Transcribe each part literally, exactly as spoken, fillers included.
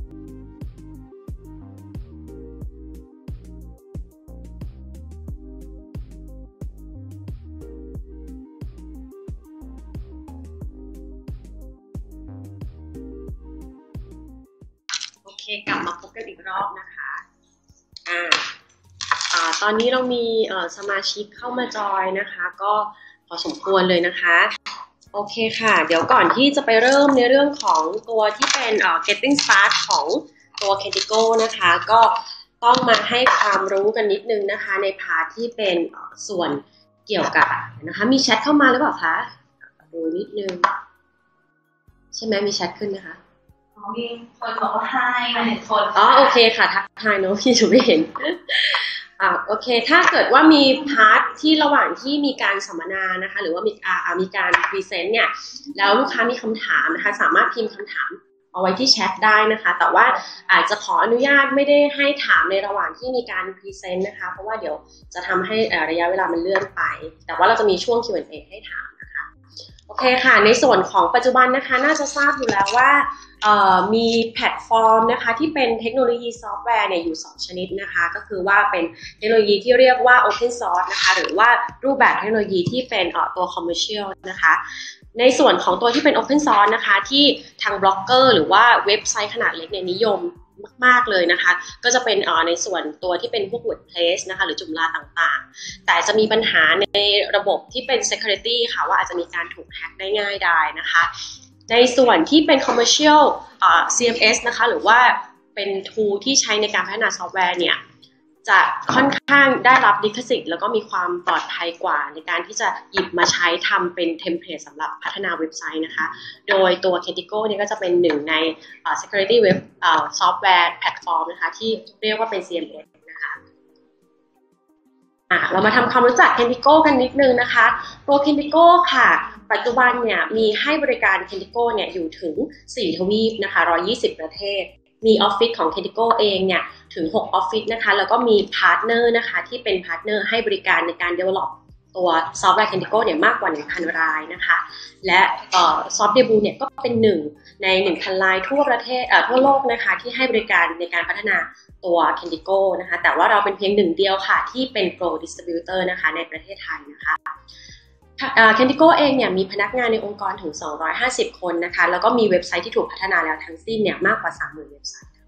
โอเคกลับมาพบกันอีกรอบนะคะอ่าอ่าตอนนี้เรามีสมาชิกเข้ามาจอยนะคะก็พอสมควรเลยนะคะโอเคค่ะเดี๋ยวก่อนที่จะไปเริ่มในเรื่องของตัวที่เป็น getting start ของตัว Kentigo นะคะก็ต้องมาให้ความรู้กันนิดนึงนะคะในพาร์ทที่เป็นส่วนเกี่ยวกับนะคะมีแชทเข้ามาหรือเปล่าคะดูนิดนึงใช่ไหมมีแชทขึ้นนะคะมีคนบอกว่า hi มาเห็นคนอ๋อโอเคค่ะทักทายเนาะพี่จะไม่เห็นอ่าโอเคถ้าเกิดว่ามีพาร์ทที่ระหว่างที่มีการสัมมนานะคะหรือว่ามีอ่ามีการพรีเซนต์เนี่ยแล้วลูกค้ามีคำถามนะคะสามารถพิมพ์คำถามเอาไว้ที่แชทได้นะคะแต่ว่าอาจจะขออนุญาตไม่ได้ให้ถามในระหว่างที่มีการพรีเซนต์นะคะเพราะว่าเดี๋ยวจะทำให้ระยะเวลามันเลื่อนไปแต่ว่าเราจะมีช่วง คิว แอนด์ เอ ให้ถามนะคะโอเคค่ะในส่วนของปัจจุบันนะคะน่าจะทราบอยู่แล้วว่ามีแพลตฟอร์มนะคะที่เป็นเทคโนโลยีซอฟต์แวร์เนี่ยอยู่สองชนิดนะคะก็คือว่าเป็นเทคโนโลยีที่เรียกว่า Open Source นะคะหรือว่ารูปแบบเทคโนโลยีที่เป็นตัว Commercial นะคะในส่วนของตัวที่เป็น Open Source นะคะที่ทางบล็อกเกอร์หรือว่าเว็บไซต์ขนาดเล็กเนี่ยนิยมมากๆเลยนะคะก็จะเป็นในส่วนตัวที่เป็นพวก WordPress นะคะหรือจุมลาต่างๆแต่จะมีปัญหาในระบบที่เป็น Security ค่ะว่าอาจจะมีการถูกแฮ็กได้ง่ายได้นะคะในส่วนที่เป็น commercial อ่า ซี เอ็ม เอส นะคะหรือว่าเป็น tool ที่ใช้ในการพัฒนาซอฟต์แวร์เนี่ยจะค่อนข้างได้รับลิขสิทธิ์แล้วก็มีความปลอดภัยกว่าในการที่จะหยิบมาใช้ทำเป็นเทมเพลตสำหรับพัฒนาเว็บไซต์นะคะโดยตัว Kentigo เนี่ยก็จะเป็นหนึ่งใน uh, security web uh, software platform นะคะที่เรียกว่าเป็น ซี เอ็ม เอส นะคะอ่ะเรามาทำความรู้จัก Kentigo กันนิดนึงนะคะตัว Kentigo ค่ะปัจจุบันเนี่ยมีให้บริการ Kentigo เนี่ยอยู่ถึงสี่ทวีปนะคะหนึ่งร้อยยี่สิบประเทศมีออฟฟิศของ Kentigo เองเนี่ยถึงหกออฟฟิศนะคะแล้วก็มีพาร์ทเนอร์นะคะที่เป็นพาร์ทเนอร์ให้บริการในการ develop ตัวซอฟต์แวร์ Kentigo เนี่ยมากกว่า หนึ่งพัน รายนะคะและซอฟต์เดบูเนี่ยก็เป็นหนึ่งใน หนึ่งพัน รายทั่วประเทศเอ่อทั่วโลกนะคะที่ให้บริการในการพัฒนาตัว Kentigo นะคะแต่ว่าเราเป็นเพียงหนึ่งเดียวค่ะที่เป็น Pro Distributor นะคะในประเทศไทยนะคะKentigo เองเนี่ยมีพนักงานในองค์กรถึงสองร้อยห้าสิบคนนะคะแล้วก็มีเว็บไซต์ที่ถูกพัฒนาแล้วทั้งสิ้นเนี่ยมากกว่า สามหมื่น เว็บไซต์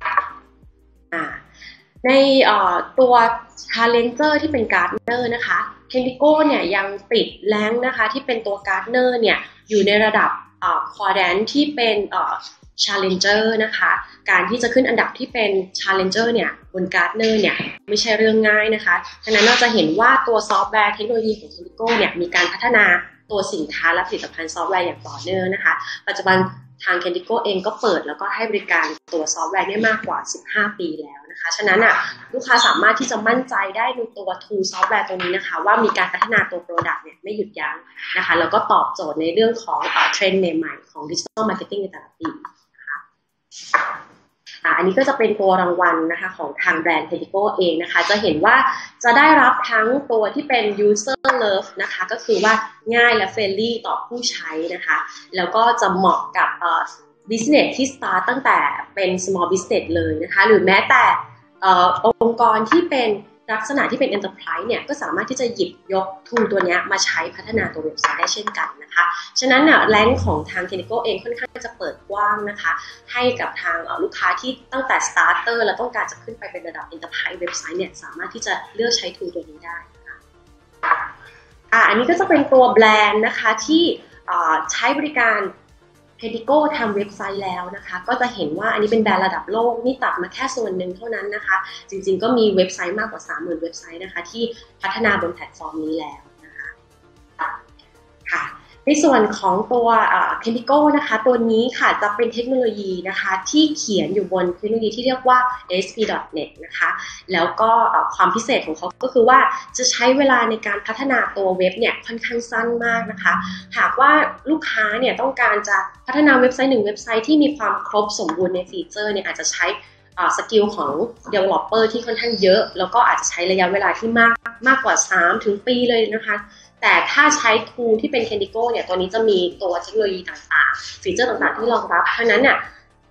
ในตัว Challenger ที่เป็น Gartner นะคะ Kentigo เนี่ยยังติดแรงนะคะที่เป็นตัว Gartner เนี่ยอยู่ในระดับ Quadrant ที่เป็น Challenger นะคะการที่จะขึ้นอันดับที่เป็น Challenger เนี่ยบน Gartner เนี่ยไม่ใช่เรื่องง่ายนะคะฉะนั้นเราจะเห็นว่าตัวซอฟต์แวร์เทคโนโลยีของ Kentigo เนี่ยมีการพัฒนาตัวสินค้าและผลิตภัณฑ์ซอฟต์แวร์อย่างต่อเนื่องนะคะปัจจุบันทาง Kentigo เองก็เปิดแล้วก็ให้บริการตัวซอฟต์แวร์ได้มากกว่าสิบห้าปีแล้วนะคะฉะนั้นอ่ะลูกค้าสามารถที่จะมั่นใจได้ในตัว tool ซอฟต์แวร์ตรงนี้นะคะว่ามีการพัฒนาตัว product เนี่ยไม่หยุดยั้งนะคะแล้วก็ตอบโจทย์ในเรื่องของเทรนด์ใหม่ๆของ digital marketing ในแต่ละปีนะคะอันนี้ก็จะเป็นตัวรางวัลนะคะของทางแบรนด์ Kentigo เองนะคะจะเห็นว่าจะได้รับทั้งตัวที่เป็น user love นะคะก็คือว่าง่ายและ friendly ต่อผู้ใช้นะคะแล้วก็จะเหมาะกับ business ที่ start ตั้งแต่เป็น small business เลยนะคะหรือแม้แต่องค์กรที่เป็นลักษณะที่เป็น enterprise เนี่ยก็สามารถที่จะหยิบยก tool ตัวนี้มาใช้พัฒนาตัวเว็บไซต์ได้เช่นกันนะคะฉะนั้นน่ะแรงของทาง Kentigo เองค่อนข้างจะเปิดกว้างนะคะให้กับทางลูกค้าที่ตั้งแต่ starter แล้วต้องการจะขึ้นไปเป็นระดับ enterprise เว็บไซต์เนี่ยสามารถที่จะเลือกใช้ tool ตัวนี้ได้นะคะอ่าอันนี้ก็จะเป็นตัวแบรนด์นะคะที่ใช้บริการ Kentigo ทำเว็บไซต์แล้วนะคะก็จะเห็นว่าอันนี้เป็นแบรนด์ระดับโลกนี่ตัดมาแค่ส่วนหนึ่งเท่านั้นนะคะจริงๆก็มีเว็บไซต์มากกว่า สามหมื่น เว็บไซต์นะคะที่พัฒนาบนแพลตฟอร์มนี้แล้วนะคะค่ะในส่วนของตัว Kentigo นะคะตัวนี้ค่ะจะเป็นเทคโนโลยีนะคะที่เขียนอยู่บนเทคโนโลยีที่เรียกว่า เอ เอส พี ดอท เน็ต นะคะแล้วก็ความพิเศษของเขาก็คือว่าจะใช้เวลาในการพัฒนาตัวเว็บเนี่ยค่อนข้างสั้นมากนะคะหากว่าลูกค้าเนี่ยต้องการจะพัฒนาเว็บไซต์หนึ่งเว็บไซต์ที่มีความครบสมบูรณ์ในฟีเจอร์เนี่ยอาจจะใช้สกิลของ developer ที่ค่อนข้างเยอะแล้วก็อาจจะใช้ระยะเวลาที่มากมากกว่าสามถึงปีเลยนะคะแต่ถ้าใช้ tool ที่เป็น Kentigo เนี่ยตัวนี้จะมีตัวเทคโนโลยีต่างๆฟีเจอร์ต่างๆที่รองรับเพราะนั้นเนี่ย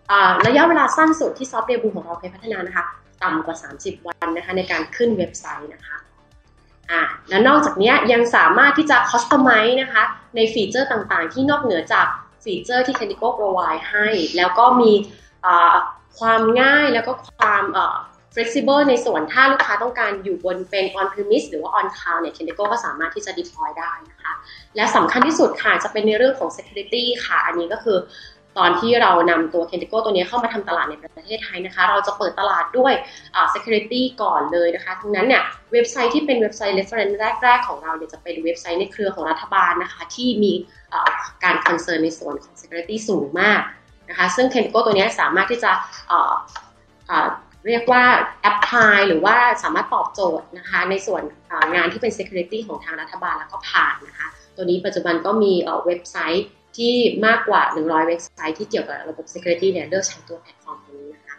ระยะเวลาสั้นสุดที่ซอฟต์เดบูของเราเคยพัฒนานะคะต่ำกว่าสามสิบวันนะคะในการขึ้นเว็บไซต์นะคะอ่าและนอกจากนี้ยังสามารถที่จะคัสตอมไมซ์นะคะในฟีเจอร์ต่างๆที่นอกเหนือจากฟีเจอร์ที่ Kendigo provide ให้แล้วก็มีความง่ายแล้วก็ความ flexible ในส่วนถ้าลูกค้าต้องการอยู่บนเป็น on premise หรือว่า on cloud เนี่ย Kendigo ก็สามารถที่จะ deploy ได้นะคะและสำคัญที่สุดค่ะจะเป็นในเรื่องของ security ค่ะอันนี้ก็คือตอนที่เรานำตัว Kendigo ตัวนี้เข้ามาทำตลาดในประเทศไทยนะคะเราจะเปิดตลาดด้วย security ก่อนเลยนะคะทั้งนั้นเนี่ยเว็บไซต์ที่เป็นเว็บไซต์ reference แรกๆของเราเนี่ยจะเป็นเว็บไซต์ในเครือของรัฐบาลนะคะที่มีการ concern ในส่วนของ security สูงมากนะคะซึ่ง Kendigo ตัวนี้สามารถที่จะเรียกว่า apply หรือว่าสามารถตอบโจทย์นะคะในส่วนงานที่เป็น security ของทางรัฐบาลแล้วก็ผ่านนะคะตัวนี้ปัจจุบันก็มีเว็บไซต์ที่มากกว่าหนึ่งร้อยเว็บไซต์ที่เกี่ยวกับระบบ security เนี่ยเลือกใช้ตัวแพลตฟอร์มนี้นะคะ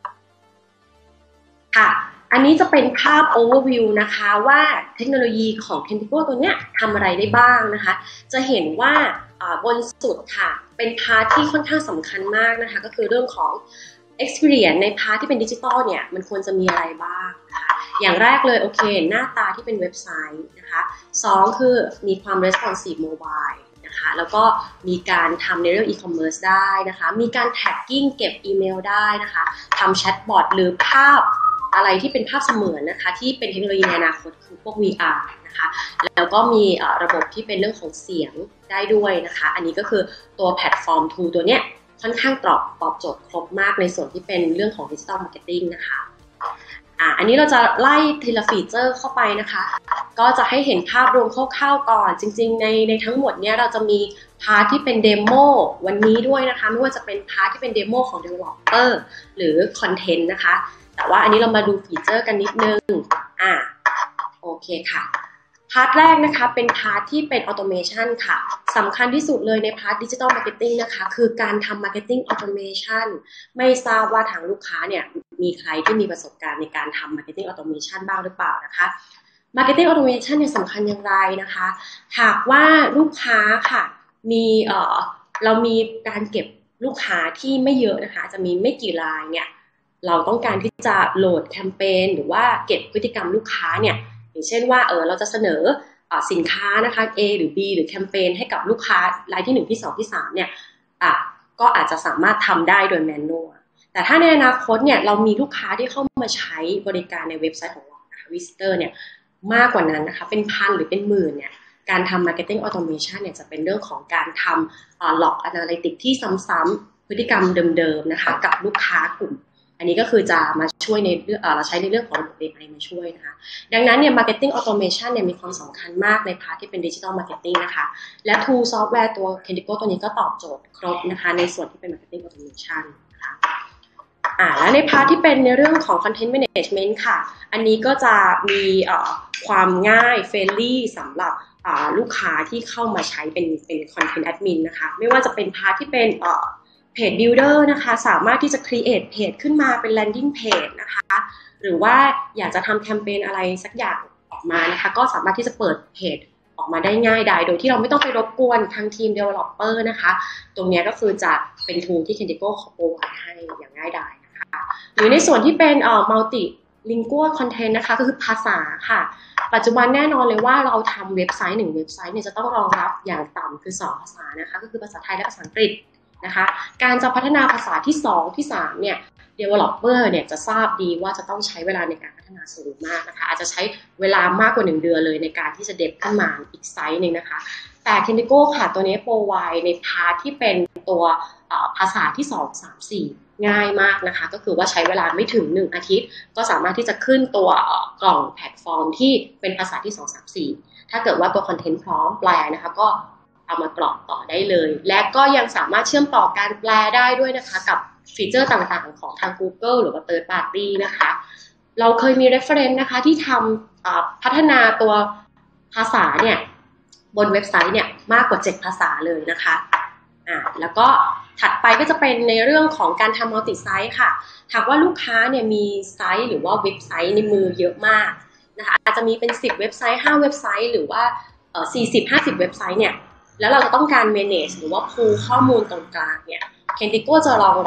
ค่ะอันนี้จะเป็นภาพ overview นะคะว่าเทคโนโลยีของ Kendigo ตัวเนี้ยทำอะไรได้บ้างนะคะจะเห็นว่าบนสุดค่ะเป็นพาร์ทที่ค่อนข้างสำคัญมากนะคะก็คือเรื่องของ experience ในพาร์ทที่เป็นดิจิตอลเนี่ยมันควรจะมีอะไรบ้างนะคะอย่างแรกเลยโอเคหน้าตาที่เป็นเว็บไซต์นะคะสองคือมีความ responsive mobileนะคะแล้วก็มีการทำในเรื่อง e-commerce ได้นะคะมีการ tagging เก็บอีเมลได้นะคะทำแชทบอทหรือภาพอะไรที่เป็นภาพเสมือนนะคะที่เป็นเทคโนโลยีในอนาคตคือพวก วี อาร์ นะคะแล้วก็มีระบบที่เป็นเรื่องของเสียงได้ด้วยนะคะอันนี้ก็คือตัวแพลตฟอร์ม tool ตัวเนี้ยค่อนข้างตอบตอบโจทย์ครบมากในส่วนที่เป็นเรื่องของ digital marketing นะคะอ่าอันนี้เราจะไล่ทีละฟีเจอร์เข้าไปนะคะก็จะให้เห็นภาพรวมคร่าวๆก่อนจริงๆในในทั้งหมดเนี้ยเราจะมีพาร์ทที่เป็นเดโมวันนี้ด้วยนะคะไม่ว่าจะเป็นพาร์ทที่เป็นเดโมของ developer หรือคอนเทนต์นะคะแต่ว่าอันนี้เรามาดูฟีเจอร์กันนิดนึงอ่าโอเคค่ะพาร์ทแรกนะคะเป็นพาร์ทที่เป็นออโตเมชันค่ะสำคัญที่สุดเลยในพาร์ทดิจิทัลมาร์เก็ตติ้งนะคะคือการทำมาร์เก็ตติ้งออโตเมชันไม่ทราบว่าทางลูกค้าเนี่ยมีใครที่มีประสบการณ์ในการทำมาร์เก็ตติ้งออโตเมชันบ้างหรือเปล่านะคะมาร์เก็ตติ้งออโตเมชันเนี่ยสำคัญอย่างไรนะคะหากว่าลูกค้าค่ะมีเอ่อเรามีการเก็บลูกค้าที่ไม่เยอะนะคะจะมีไม่กี่รายเนี่ยเราต้องการที่จะโหลดแคมเปญหรือว่าเก็บพฤติกรรมลูกค้าเนี่ยอย่างเช่นว่าเออเราจะเสนอสินค้านะคะ A หรือ B หรือแคมเปญให้กับลูกค้ารายที่หนึ่งที่สองที่สามเนี่ยอ่ะก็อาจจะสามารถทำได้โดยแมนนวลแต่ถ้าในอนาคตเนี่ยเรามีลูกค้าที่เข้ามาใช้บริการในเว็บไซต์ของเรานะคะวิสิเตอร์เนี่ยมากกว่านั้นนะคะเป็นพันหรือเป็นหมื่นเนี่ยการทำ Marketing Automation เนี่ยจะเป็นเรื่องของการทำ Log Analytics ที่ซ้ำๆพฤติกรรมเดิมๆนะคะกับลูกค้ากลุ่มอันนี้ก็คือจะมาช่วยในเรื่องเราใช้ในเรื่องของระบบ เอ ไอ มาช่วยนะคะดังนั้นเนี่ย Marketing Automation เนี่ยมีความสำคัญมากในพาร์ทที่เป็น Digital Marketing นะคะและ Tool Software ตัว Kendigo ตัวนี้ก็ตอบโจทย์ครบนะคะในส่วนที่เป็น Marketing Automation นะคะอ่าและในพาร์ทที่เป็นในเรื่องของ Content Management ค่ะอันนี้ก็จะมีความง่ายเฟรนลี่สำหรับลูกค้าที่เข้ามาใช้เป็นเป็น Content Admin นะคะไม่ว่าจะเป็นพาร์ทที่เป็นเพจ Builder นะคะสามารถที่จะ create เพจขึ้นมาเป็น landing page นะคะหรือว่าอยากจะทำแคมเปญอะไรสักอย่างออกมานะคะก็สามารถที่จะเปิดเพจออกมาได้ง่ายดายโดยที่เราไม่ต้องไปรบกวนทางทีม developer นะคะตรงนี้ก็คือจะเป็น tool ที่ Kendigo ขอ provide ให้อย่างง่ายดายนะคะหรือในส่วนที่เป็นเอ่อ multi lingual content นะคะก็คือภาษาค่ะปัจจุบันแน่นอนเลยว่าเราทำเว็บไซต์หนึ่งเว็บไซต์เนี่ยจะต้องรองรับอย่างต่ำคือสองภาษานะคะก็คือภาษาไทยและภาษาอังกฤษนะคะการจะพัฒนาภาษาที่สองที่สามเนี่ย developer เนี่ยจะทราบดีว่าจะต้องใช้เวลาในการพัฒนาสูงมากนะคะอาจจะใช้เวลามากกว่าหนึ่งเดือนเลยในการที่จะเดฟขึ้นมาอีกไซต์นึงนะคะแต่ Kendigo ค่ะตัวนี้ provide ในพาร์ทที่เป็นตัวภาษาที่สอง สาม สี่ง่ายมากนะคะก็คือว่าใช้เวลาไม่ถึงหนึ่งอาทิตย์ก็สามารถที่จะขึ้นตัวกล่องแพลตฟอร์มที่เป็นภาษาที่สอง สาม สี่ถ้าเกิดว่าตัวคอนเทนต์พร้อมแปลนะคะก็เอามากรอกต่อได้เลยและก็ยังสามารถเชื่อมต่อการแปลได้ด้วยนะคะกับฟีเจอร์ต่างๆของทาง Google หรือว่า Third Party นะคะเราเคยมี reference นะคะที่ทำพัฒนาตัวภาษาเนี่ยบนเว็บไซต์เนี่ยมากกว่าเจ็ดภาษาเลยนะคะอ่าแล้วก็ถัดไปก็จะเป็นในเรื่องของการทำ multi site ค่ะหากว่าลูกค้าเนี่ยมีไซต์หรือว่าเว็บไซต์ในมือเยอะมากนะคะอาจจะมีเป็นสิบเว็บไซต์ห้าเว็บไซต์หรือว่าเอ่อสี่สิบ ห้าสิบเว็บไซต์เนี่ยแล้วเราจะต้องการ manage หรือว่า pull ข้อมูลตรงกลางเนี่ย Kendigo จะรองรับ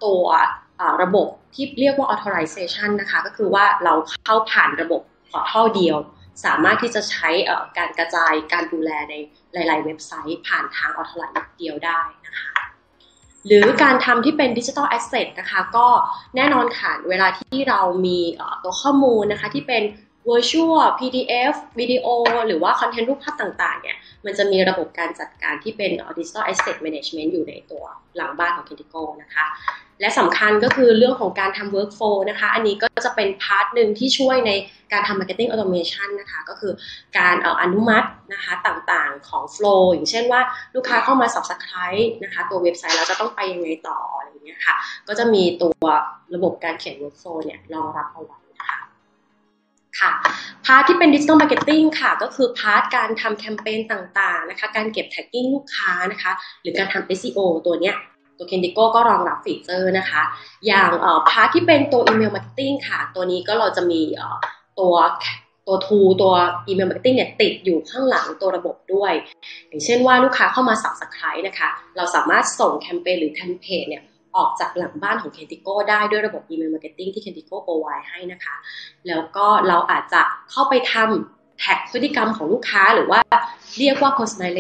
ตัวระบบที่เรียกว่า authorization นะคะก็คือว่าเราเข้าผ่านระบบพอร์ทัลเดียวสามารถที่จะใช้การกระจายการดูแลในหลายๆเว็บไซต์ผ่านทาง authorize เดียวได้นะคะหรือการทำที่เป็น digital asset นะคะก็แน่นอนค่ะเวลาที่เรามีตัวข้อมูลนะคะที่เป็น virtual พี ดี เอฟ วิดีโอหรือว่าคอนเทนต์รูปภาพต่างๆเนี่ยมันจะมีระบบการจัดการที่เป็น digital asset management อยู่ในตัวหลังบ้านของ Kentico นะคะและสำคัญก็คือเรื่องของการทำ workflow นะคะอันนี้ก็จะเป็นพาร์ทหนึ่งที่ช่วยในการทำ marketing automation นะคะก็คือการเอาอนุมัตินะคะต่างๆของ flow อย่างเช่นว่าลูกค้าเข้ามา subscribe นะคะตัวเว็บไซต์แล้วจะต้องไปยังไงต่ออะไรอย่างเงี้ยค่ะก็จะมีตัวระบบการเขียน workflow เนี่ยรองรับเอาไว้นะคะค่ะพาร์ทที่เป็น digital marketing ค่ะก็คือพาร์ทการทำแคมเปญต่างๆนะคะการเก็บ tagging ลูกค้านะคะหรือการทำ เอส อี โอ ตัวเนี้ยตัว Kentico ก็รองรับฟีเจอร์นะคะอย่างพาร์ทที่เป็นตัว email marketing ค่ะตัวนี้ก็เราจะมีตัวตัว tool ตัว email marketing เนี่ยติดอยู่ข้างหลังตัวระบบด้วยอย่างเช่นว่าลูกค้าเข้ามา subscribe นะคะเราสามารถส่งแคมเปญหรือแคมเปญเนี่ยออกจากหลังบ้านของ Kentico ได้ด้วยระบบ email marketing ที่ Kentico provide ให้นะคะแล้วก็เราอาจจะเข้าไปทำแท็กพฤติกรรมของลูกค้าหรือว่าเรียกว่า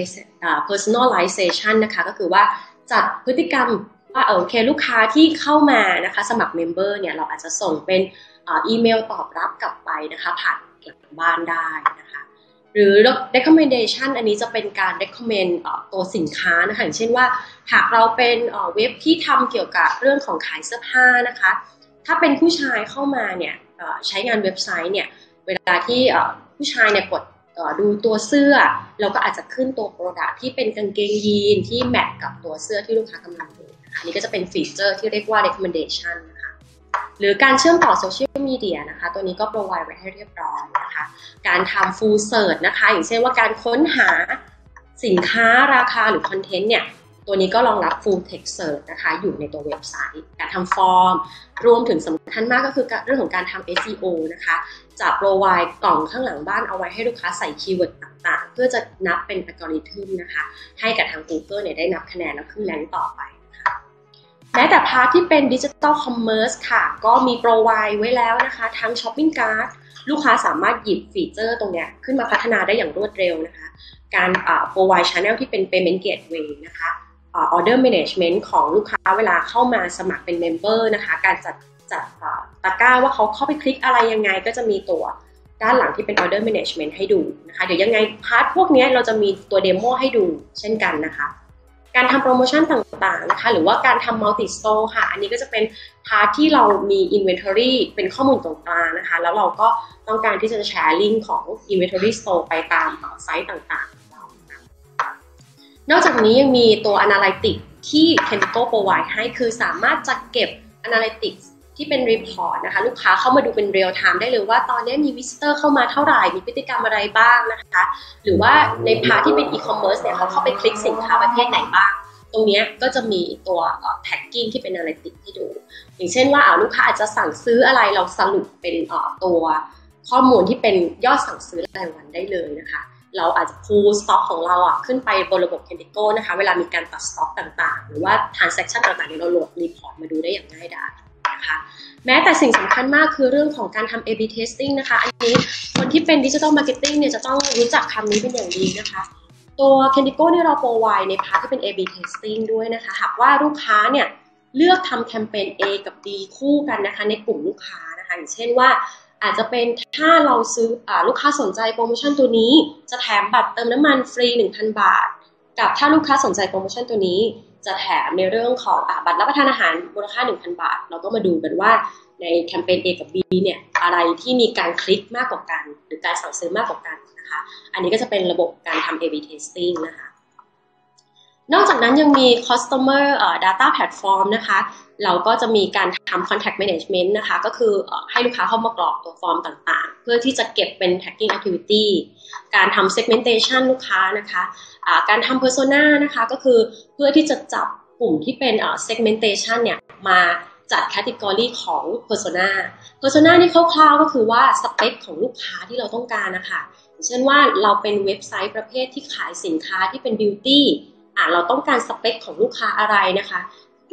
personalization นะคะก็คือว่าจัดพฤติกรรมว่าโอเคลูกค้าที่เข้ามานะคะสมัครเมมเบอร์เนี่ยเราอาจจะส่งเป็นอีเมลตอบรับกลับไปนะคะผ่านหลังบ้านได้นะคะหรือ recommendation อันนี้จะเป็นการ recommend ตัวสินค้านะคะอย่างเช่นว่าหากเราเป็นเว็บที่ทำเกี่ยวกับเรื่องของขายเสื้อผ้านะคะถ้าเป็นผู้ชายเข้ามาเนี่ยใช้งานเว็บไซต์เนี่ยเวลาที่ผู้ชายเนี่ยกดดูตัวเสื้อเราก็อาจจะขึ้นตัว product ที่เป็นกางเกงยีนที่แมทกับตัวเสื้อที่ลูกค้ากำลังดูอันนี้ก็จะเป็นฟีเจอร์ที่เรียกว่า recommendation นะคะหรือการเชื่อมต่อโซเชียลมีเดียนะคะตัวนี้ก็ provide ไว้ให้เรียบร้อยนะคะการทำ full search นะคะอย่างเช่นว่าการค้นหาสินค้าราคาหรือคอนเทนต์เนี่ยตัวนี้ก็รองรับ full text search นะคะอยู่ในตัวเว็บไซต์การทำฟอร์มรวมถึงสำคัญมากก็คือเรื่องของการทำ เอส อี โอ นะคะจะ provide กล่องข้างหลังบ้านเอาไว้ให้ลูกค้าใส่คีย์เวิร์ดต่างๆเพื่อจะนับเป็นอัลกอริทึมนะคะให้กับทาง Google เนี่ยได้นับคะแนนแล้วขึ้นแรงต่อไปนะคะแม้แต่พาร์ทที่เป็น Digital Commerce ค่ะก็มี provide ไว้แล้วนะคะทั้ง Shopping Cart ลูกค้าสามารถหยิบฟีเจอร์ตรงเนี้ยขึ้นมาพัฒนาได้อย่างรวดเร็วนะคะการ provide channel ที่เป็น payment gateway นะคะ order management ของลูกค้าเวลาเข้ามาสมัครเป็น member นะคะการจัดจัดตะกร้าว่าเขาเข้าไปคลิกอะไรยังไงก็จะมีตัวด้านหลังที่เป็น order management ให้ดูนะคะเดี๋ยวยังไงพาร์ทพวกนี้เราจะมีตัวเดโมให้ดูเช่นกันนะคะการทำโปรโมชั่นต่างๆนะคะหรือว่าการทำ multi store ค่ะอันนี้ก็จะเป็นพาร์ทที่เรามี inventory เป็นข้อมูลตรงกลางนะคะแล้วเราก็ต้องการที่จะแชร์ลิงก์ของ inventory store ไปตามไซต์ต่างๆนอกจากนี้ยังมีตัว Analytics ที่ Kentico provide ให้คือสามารถจัดเก็บ Analytics ที่เป็น report นะคะลูกค้าเข้ามาดูเป็น real time ได้เลยว่าตอนนี้มี visitor เข้ามาเท่าไหร่มีพฤติกรรมอะไรบ้างนะคะหรือว่าในพาร์ทที่เป็น e-commerce เนี่ยเขาเข้าไปคลิกสินค้าประเภทไหนบ้างตรงนี้ก็จะมีตัว tagging ที่เป็น Analytics ให้ดูอย่างเช่นว่าลูกค้าอาจจะสั่งซื้ออะไรเราสรุปเป็นตัวข้อมูลที่เป็นยอดสั่งซื้อรายวันได้เลยนะคะเราอาจจะ pull stock ของเราอ่ะขึ้นไปบนระบบ Kentico นะคะเวลามีการตัด stock ต่างๆหรือว่า transaction ต่างๆเนี่ยเราโหลด report มาดูได้อย่างง่ายดายนะคะแม้แต่สิ่งสำคัญมากคือเรื่องของการทำ เอ บี testing นะคะอันนี้คนที่เป็น digital marketing เนี่ยจะต้องรู้จักคำนี้เป็นอย่างดีนะคะตัว Kentico เนี่ยเรา provide ในพาร์ทที่เป็น เอ บี testing ด้วยนะคะหากว่าลูกค้าเนี่ยเลือกทำแคมเปญ A กับ B คู่กันนะคะในกลุ่มลูกค้านะคะอย่างเช่นว่าอาจจะเป็นถ้าเราซื้ออลูกค้าสนใจโปรโมชั่นตัวนี้จะแถมบัตรเติมน้ำมันฟรี หนึ่งพัน บาทกับถ้าลูกค้าสนใจโปรโมชั่นตัวนี้จะแถมในเรื่องของอบัตรรับประทานอาหารมูลค่า หนึ่งพัน บาทเราก็มาดูกันว่าในแคมเปญ A กับ B เนี่ยอะไรที่มีการคลิกมากกว่ากันหรือการสั่งซื้อมากกว่ากันนะคะอันนี้ก็จะเป็นระบบการทำ เอ บี testing นะคะนอกจากนั้นยังมี customer data platform นะคะเราก็จะมีการทำ contact management นะคะก็คือให้ลูกค้าเข้ามากรอกตัวฟอร์มต่างๆเพื่อที่จะเก็บเป็น tagging activity การทำ segmentation ลูกค้านะคะการทำ persona นะคะก็คือเพื่อที่จะจับกลุ่มที่เป็น segmentation เนี่ยมาจัด category ของ persona persona นี่คร่าวๆก็คือว่าสเปคของลูกค้าที่เราต้องการนะคะเช่นว่าเราเป็นเว็บไซต์ประเภทที่ขายสินค้าที่เป็น beautyอ่ะเราต้องการสเปคของลูกค้าอะไรนะคะ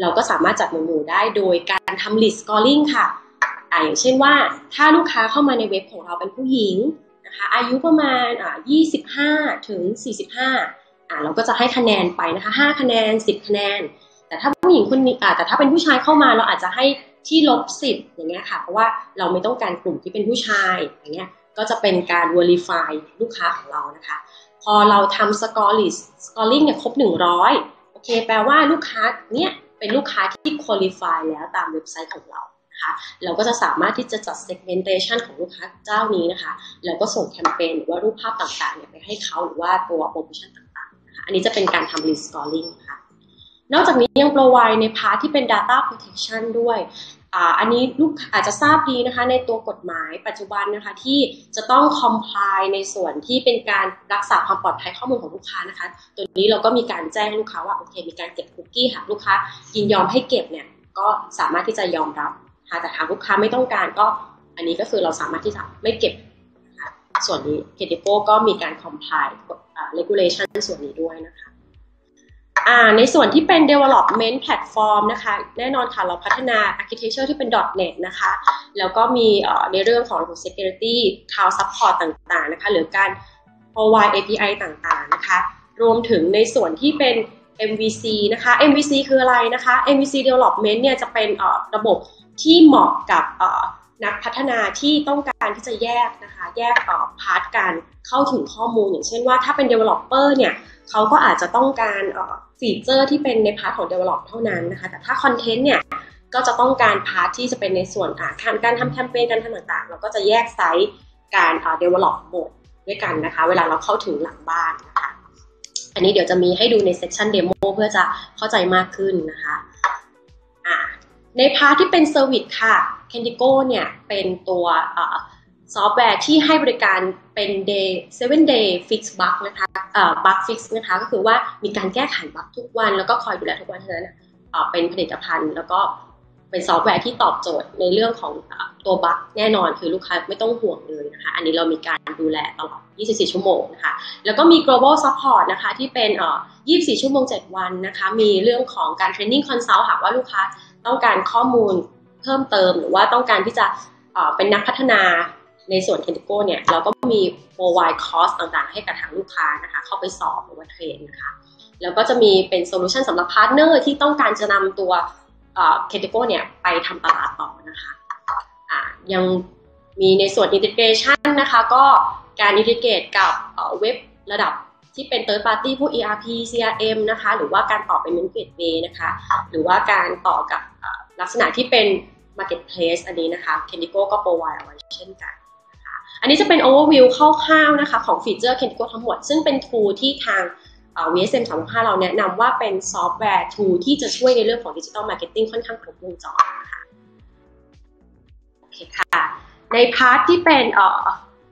เราก็สามารถจัดหมวดหมู่ได้โดยการทำ list scoring ค่ะอ่าอย่างเช่นว่าถ้าลูกค้าเข้ามาในเว็บของเราเป็นผู้หญิงนะคะอายุประมาณอ่ายี่สิบห้าถึงสี่สิบห้าอ่าเราก็จะให้คะแนนไปนะคะห้าคะแนนสิบคะแนนแต่ถ้าผู้หญิงคนนี้อ่าแต่ถ้าเป็นผู้ชายเข้ามาเราอาจจะให้ที่ลบสิบอย่างเงี้ยค่ะเพราะว่าเราไม่ต้องการกลุ่มที่เป็นผู้ชายอย่างเงี้ยก็จะเป็นการ verify ลูกค้าของเรานะคะพอเราทำ score list scoring เนี่ยครบหนึ่งร้อยโอเคแปลว่าลูกค้าเนี่ยเป็นลูกค้าที่ qualify แล้วตามเว็บไซต์ของเรานะคะเราก็จะสามารถที่จะจัด segmentation ของลูกค้าเจ้านี้นะคะแล้วก็ส่งแคมเปญหรือว่ารูปภาพต่างๆเนี่ยไปให้เขาหรือว่าตัวโปรโมชั่นต่างๆนะคะอันนี้จะเป็นการทำ list scoring นะคะนอกจากนี้ยัง provide ในพาร์ทที่เป็น data protection ด้วยอ่าอันนี้ลูกอาจจะทราบดีนะคะในตัวกฎหมายปัจจุบันนะคะที่จะต้อง comply ในส่วนที่เป็นการรักษาความปลอดภัยข้อมูลของลูกค้านะคะตัวนี้เราก็มีการแจ้งลูกค้าว่าโอเคมีการเก็บคุกกี้หากลูกค้ายินยอมให้เก็บเนี่ยก็สามารถที่จะยอมรับค่ะแต่หากลูกค้าไม่ต้องการก็อันนี้ก็คือเราสามารถที่จะไม่เก็บนะคะส่วนนี้ Kedipo ก็มีการ comply กฎ regulation ส่วนนี้ด้วยนะคะอ่าในส่วนที่เป็น development platform นะคะแน่นอนค่ะเราพัฒนา architecture ที่เป็น ดอท เน็ต นะคะแล้วก็มีในเรื่องของ security cloud support ต่างๆนะคะหรือการ provide เอ พี ไอ ต่างๆนะคะรวมถึงในส่วนที่เป็น เอ็ม วี ซี นะคะ เอ็ม วี ซี คืออะไรนะคะ เอ็ม วี ซี development เนี่ยจะเป็นระบบที่เหมาะกับนักพัฒนาที่ต้องการที่จะแยกนะคะแยกพาร์ทการเข้าถึงข้อมูลอย่างเช่นว่าถ้าเป็น developer เนี่ยเขาก็อาจจะต้องการฟีเจอร์ที่เป็นในพาร์ทของ develop เท่านั้นนะคะแต่ถ้า content เนี่ยก็จะต้องการพาร์ทที่จะเป็นในส่วนการการทำแคมเปญการทำต่างๆเราก็จะแยกไซส์การ develop หมดด้วยกันนะคะเวลาเราเข้าถึงหลังบ้านนะคะอันนี้เดี๋ยวจะมีให้ดูในเซสชันเดโมเพื่อจะเข้าใจมากขึ้นนะคะอ่าในพาร์ทที่เป็นเซอร์วิสค่ะ Kedipo เนี่ยเป็นตัวซอฟต์แวร์ที่ให้บริการเป็น day เซเว่น day fix bug นะคะเอ่อ bug fix นะคะก็คือว่ามีการแก้ไขบั๊กทุกวันแล้วก็คอยดูแลทุกวันฉะนั้นเอ่อเป็นผลิตภัณฑ์แล้วก็เป็นซอฟต์แวร์ที่ตอบโจทย์ในเรื่องของตัวบั๊กแน่นอนคือลูกค้าไม่ต้องห่วงเลยนะคะอันนี้เรามีการดูแลตลอดยี่สิบสี่ชั่วโมงนะคะแล้วก็มี global support นะคะที่เป็นเอ่อยี่สิบสี่ชั่วโมงเจ็ดวันนะคะมีเรื่องของการ training consult หากว่าลูกค้าต้องการข้อมูลเพิ่มเติมหรือว่าต้องการที่จะเอ่อเป็นนักพัฒนาในส่วน Kedipo เนี่ยเราก็มี provide course ต่างๆให้กับทางลูกค้านะคะเข้าไปสอบหรือว่าเทรนนะคะแล้วก็จะมีเป็นโซลูชันสำหรับพาร์ทเนอร์ที่ต้องการจะนำตัวเอ่อ Kedipo เนี่ยไปทำตลาดต่อนะคะอ่ายังมีในส่วน integration นะคะก็การ integrate กับเว็บระดับที่เป็น third party พวก อี อาร์ พี ซี อาร์ เอ็ม นะคะหรือว่าการต่อเป็น payment gateway นะคะหรือว่าการต่อกับลักษณะที่เป็น marketplace อันนี้นะคะ Kedipo ก็ provide เอาไว้เช่นกันนะคะอันนี้จะเป็น overview คร่าวๆนะคะของฟีเจอร์ Kedipo ทั้งหมดซึ่งเป็น tool ที่ทาง วี เอส เอ็ม สามหกห้าเราแนะนำว่าเป็นซอฟต์แวร์ tool ที่จะช่วยในเรื่องของ digital marketing ค่อนข้างครบวงจรนะคะโอเคค่ะในพาร์ทที่เป็นเอ่อ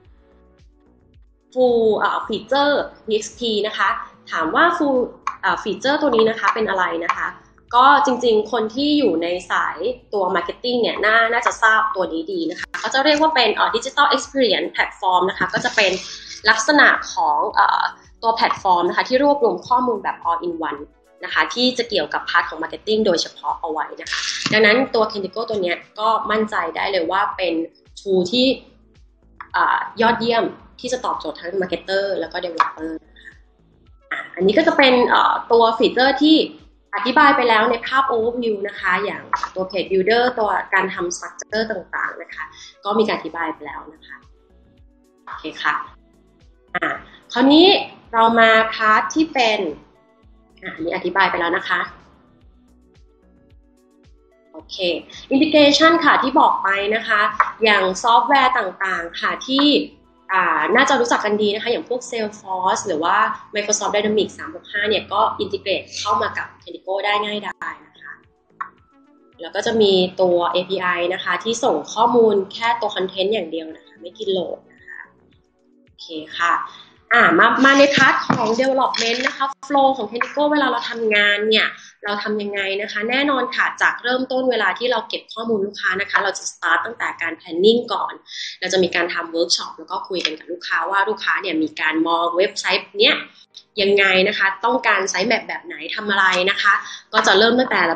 full เอ่อ feature พี เอ็กซ์ พี นะคะถามว่า full เอ่อ feature ตัวนี้นะคะเป็นอะไรนะคะก็จริงๆคนที่อยู่ในสายตัว marketing เนี่ยน่าน่าจะทราบตัวนี้ดีนะคะเขาจะเรียกว่าเป็นเอ่อ digital experience platform นะคะก็จะเป็นลักษณะของเอ่อตัวแพลตฟอร์มนะคะที่รวบรวมข้อมูลแบบ all in one นะคะที่จะเกี่ยวกับพาร์ทของ marketing โดยเฉพาะเอาไว้นะคะดังนั้นตัว Kedipo ตัวนี้ก็มั่นใจได้เลยว่าเป็น tool ที่ยอดเยี่ยมที่จะตอบโจทย์ทั้ง marketer แล้วก็ developer นะคะอ่ะอันนี้ก็จะเป็นตัวฟีเจอร์ที่อธิบายไปแล้วในภาพ overview นะคะอย่างตัว page builder ตัวการทำ structure ต่างๆนะคะก็มีการอธิบายไปแล้วนะคะโอเคค่ะอ่ะคราวนี้เรามาพาร์ทที่เป็นอ่ะอันนี้อธิบายไปแล้วนะคะโอเค integration ค่ะที่บอกไปนะคะอย่างซอฟต์แวร์ต่างๆค่ะที่น่าจะรู้จักกันดีนะคะอย่างพวก Salesforce หรือว่า Microsoft Dynamics สามหกห้าเนี่ยก็อินทิเกรตเข้ามากับ Kedipo ได้ง่ายดายนะคะแล้วก็จะมีตัว เอ พี ไอ นะคะที่ส่งข้อมูลแค่ตัวคอนเทนต์อย่างเดียวนะคะไม่กินโหลดนะคะโอเคค่ะอ่ามามาในพาร์ทของ development นะคะ flow ของ Kedipo เวลาเราทำงานเนี่ยเราทำยังไงนะคะแน่นอนค่ะจากเริ่มต้นเวลาที่เราเก็บข้อมูลลูกค้านะคะเราจะ start ตั้งแต่การ planning ก่อนเราจะมีการทำ workshop แล้วก็คุยกันกับลูกค้าว่าลูกค้าเนี่ยมีการมองเว็บไซต์เนี้ยยังไงนะคะต้องการไซต์แมปแบบไหนทำอะไรนะคะก็จะเริ่มตั้งแต่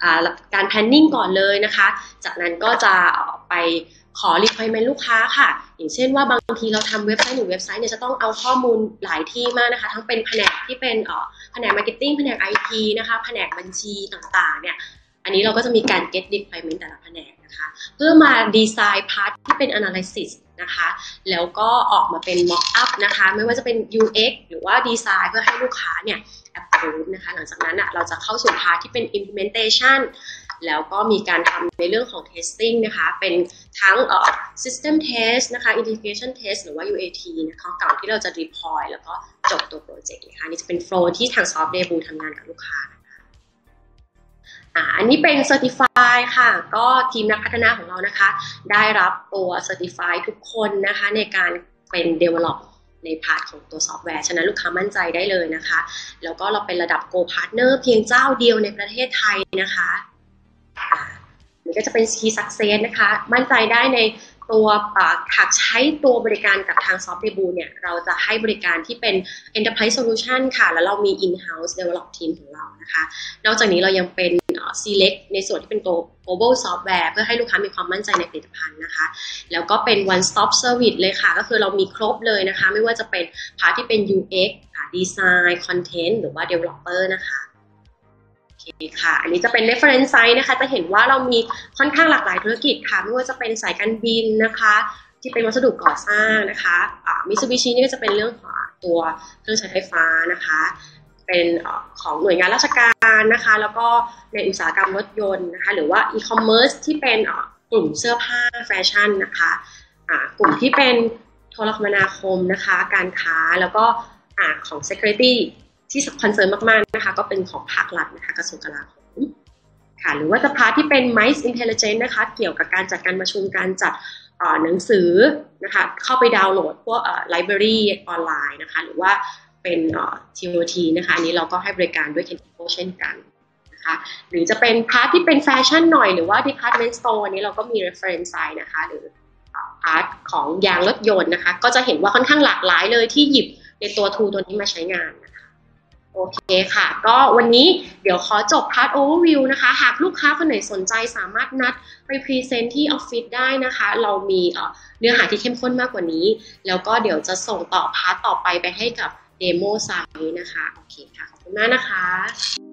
การ planning ก่อนเลยนะคะจากนั้นก็จะไปขอ requirement ลูกค้าค่ะอย่างเช่นว่าบางทีเราทำเว็บไซต์หนึ่งเว็บไซต์เนี่ยจะต้องเอาข้อมูลหลายที่มากนะคะทั้งเป็นแผนกที่เป็นแผนก marketing แผนก ไอ ที นะคะแผนกบัญชีต่างๆเนี่ยอันนี้เราก็จะมีการ get requirement แต่ละแผนกนะคะเพื่อมา design part ที่เป็น analysis นะคะแล้วก็ออกมาเป็น mock up นะคะไม่ว่าจะเป็น ยู เอ็กซ์ หรือว่า design เพื่อให้ลูกค้าเนี่ย approve นะคะหลังจากนั้นอ่ะเราจะเข้าสู่พาร์ทที่เป็น implementation แล้วก็มีการทำในเรื่องของ testing นะคะเป็นทั้งเอ่อ system test นะคะ integration test หรือว่า ยู เอ ที นะคะก่อนที่เราจะ deploy แล้วก็จบตัวโปรเจกต์นะคะนี่จะเป็น flow ที่ทาง Softdebut ทำงานกับลูกค้านะคะอ่าอันนี้เป็น certify ค่ะก็ทีมนักพัฒนาของเรานะคะได้รับตัว certify ทุกคนนะคะในการเป็น developในพาร์ทของตัวซอฟต์แวร์ฉะนั้นลูกค้ามั่นใจได้เลยนะคะแล้วก็เราเป็นระดับ Go Partner เพียงเจ้าเดียวในประเทศไทยนะคะนี่ก็จะเป็น Key Success นะคะมั่นใจได้ในตัวหากใช้ตัวบริการกับทาง Softdebut เนี่ยเราจะให้บริการที่เป็น Enterprise Solution ค่ะแล้วเรามี In-house Develop Team ของเรานะคะนอกจากนี้เรายังเป็น Select ในส่วนที่เป็นตัว Global Software เพื่อให้ลูกค้ามีความมั่นใจในผลิตภัณฑ์นะคะแล้วก็เป็น One Stop Service เลยค่ะก็คือเรามีครบเลยนะคะไม่ว่าจะเป็นพาร์ทที่เป็น ยู เอ็กซ์ Design Content หรือว่า Developer นะคะโอเคค่ะอันนี้จะเป็น reference site นะคะจะเห็นว่าเรามีค่อนข้างหลากหลายธุรกิจค่ะไม่ว่าจะเป็นสายการบินนะคะที่เป็นวัสดุก่อสร้างนะคะมิตซูบิชินี่ก็จะเป็นเรื่องของตัวเครื่องใช้ไฟฟ้านะคะเป็นของหน่วยงานราชการนะคะแล้วก็ในอุตสาหกรรมรถยนต์นะคะหรือว่า e-commerce ที่เป็นกลุ่มเสื้อผ้าแฟชั่นนะคะกลุ่มที่เป็นโทรคมนาคมนะคะการค้าแล้วก็ของ securityที่คอนเซิร์นมากๆนะคะก็เป็นของภาครัฐนะคะกระทรวงกลาโหมค่ะหรือว่าจะพาที่เป็น Mice Intelligence นะคะเกี่ยวกับการจัดการประชุมการจัดหนังสือนะคะเข้าไปดาวน์โหลดพวก library ออนไลน์นะคะหรือว่าเป็น ที โอ ที นะคะอันนี้เราก็ให้บริการด้วย Kenko เช่นกันนะคะหรือจะเป็นพาร์ทที่เป็นแฟชั่นหน่อยหรือว่า Department Store อันนี้เราก็มี reference site นะคะหรือพาร์ทของยางรถยนต์นะคะก็จะเห็นว่าค่อนข้างหลากหลายเลยที่หยิบในตัว tool ตัวนี้มาใช้งานโอเคค่ะก็วันนี้เดี๋ยวขอจบพาร์ท overview นะคะหากลูกค้าคนไหนสนใจสามารถนัดไปพรีเซนต์ที่ออฟฟิศได้นะคะเรามีเนื้อหาที่เข้มข้นมากกว่านี้แล้วก็เดี๋ยวจะส่งต่อพาร์ทต่อไปไปให้กับเดโมไซต์นะคะโอเคค่ะขอบคุณมากนะคะ